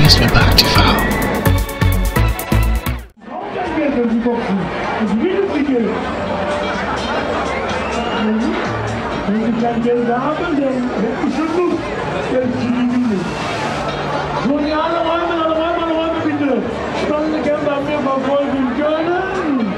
least we're back to foul. Wenn Sie kein Geld haben, dann hätten Sie schon Lust, Geld zu gewinnen. So, die alle Räume, bitte. Spannende Kämpfe haben wir verfolgen können.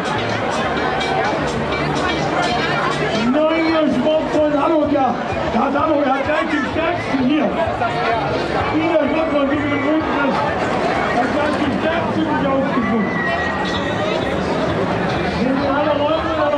Neuer Sportfreund, hallo, ja. Hallo, er hat gleich den Stärksten hier. Wieder Sportfreund, wie wir den Rücken ist. Er hat gleich den Stärksten nicht ausgefunden. Sind alle Räume.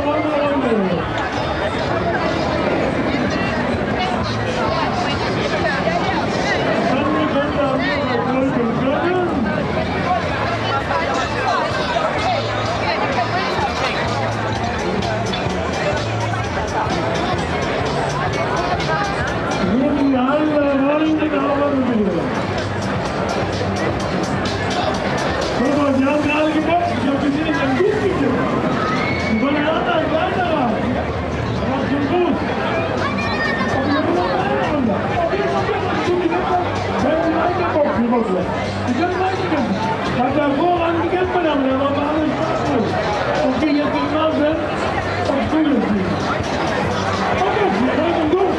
Die können weitergehen. Hat er hervorragend gekämpft, meine Damen und Herren, aber alles Spaß. Und die jetzt nicht mal sind, auf Stühle fliegen. Okay, wir können durch.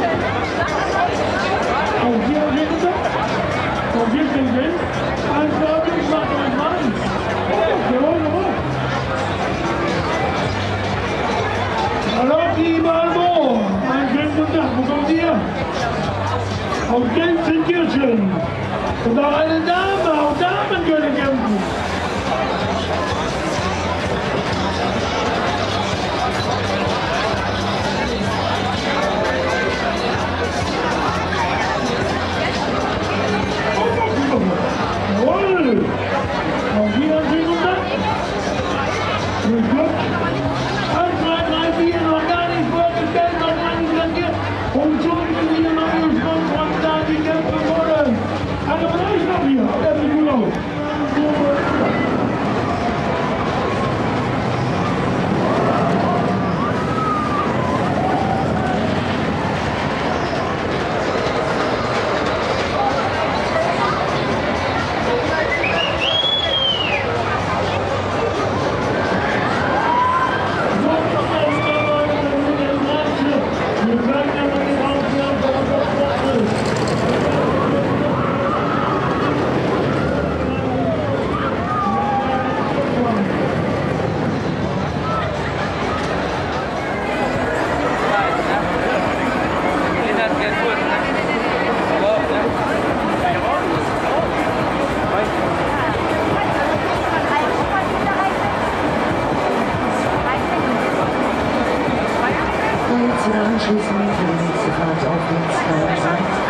Und hier geht es ab. Und wir sind drin. Alles klar, ich mach euch mal an. Jawohl. Hallo, die Balbo. Einen schönen guten Tag. Wo kommt ihr? Aus Gelsenkirchen. Und auch eine Dame, auch Damen können kämpfen. Jawohl! Auch hier ein schönen guten Tag. Grüß Gott. 1, 2, 3, 4, noch gar nicht vorgestellt, noch gar nicht flankiert. Und schon sind wir noch gespannt, was da die kämpfen wollen. Also vielleicht noch hier, der sieht gut aus. Anschließend für die nächste Fahrt auf den 2.